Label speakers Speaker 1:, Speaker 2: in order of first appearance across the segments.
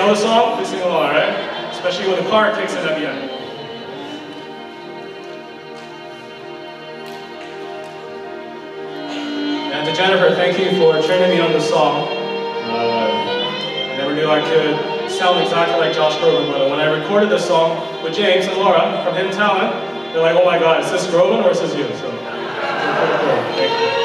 Speaker 1: know the song? Please sing along, alright? Especially when the car kicks in at the end. And to Jennifer, thank you for training me on this song. I never knew I could sound exactly like Josh Groban, but when I recorded this song with James and Laura from Hidden Talent, they're like, oh my god, is this Groban or is this you? So, pretty cool. Thank you.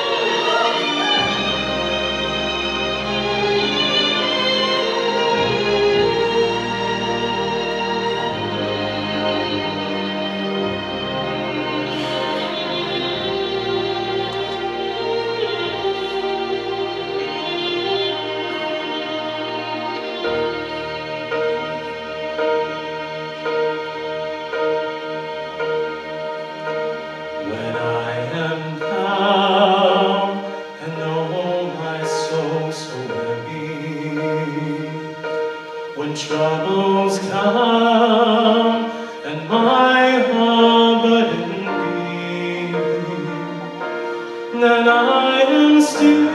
Speaker 1: When troubles come and my heart burden be, then I am still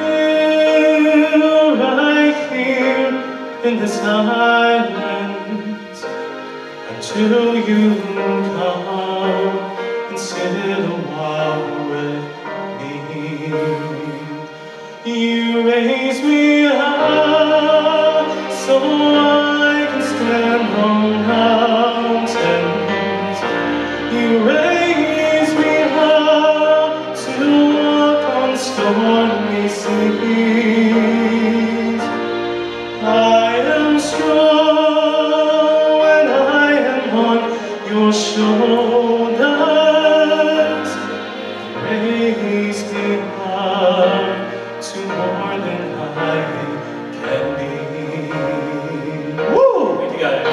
Speaker 1: right here in the silence until you come and sit a while with me. You raise me up so I can stand on mountains. You raise me up to walk on stormy seas. I am strong when I am on your shoulders. Raise me up to more than I can be. Woo! Thank you guys.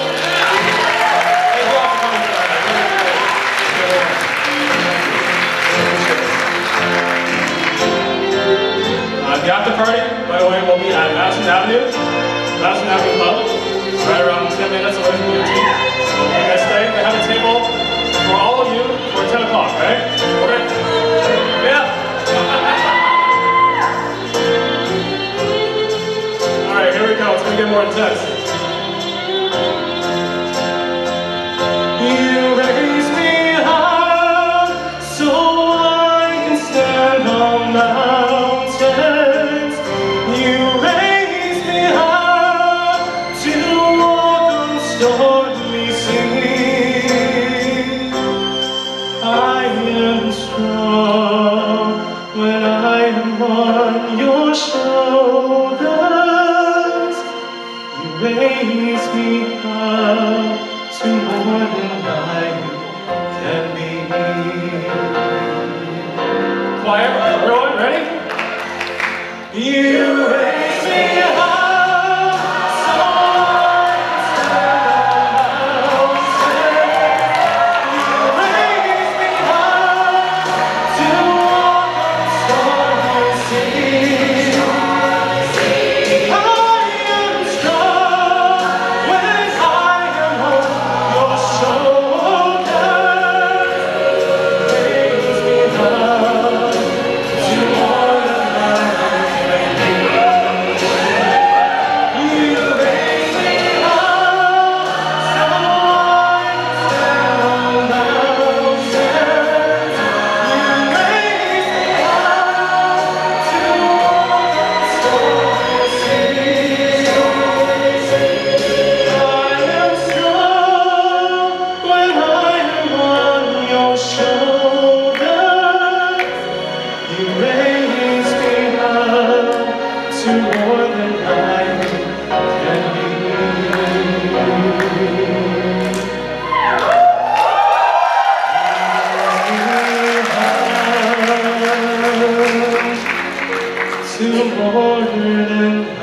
Speaker 1: The after party, by the way, will be at Madison Avenue Club, right around 10 minutes away from your team. So you guys stay. They have a table for all of you for 10 o'clock, right? Okay? Yeah. All right, here we go. It's gonna get more intense. You raise me up so I can stand on mountains. You raise me up to walk on stormy seas. I am strong when I am on your shoulders. You raise me up to more than I can be. Choir, everyone, ready? You raise me up so I can stand on mountains. You raise me up to walk on stormy seas. I am strong when I am on your shoulders. Raise me up to more than I can be. You raise me up so I can stand on mountains. You raise me up to walk on stormy seas. I am strong when I am on your shoulders. You raise me up to more than I can be. To more than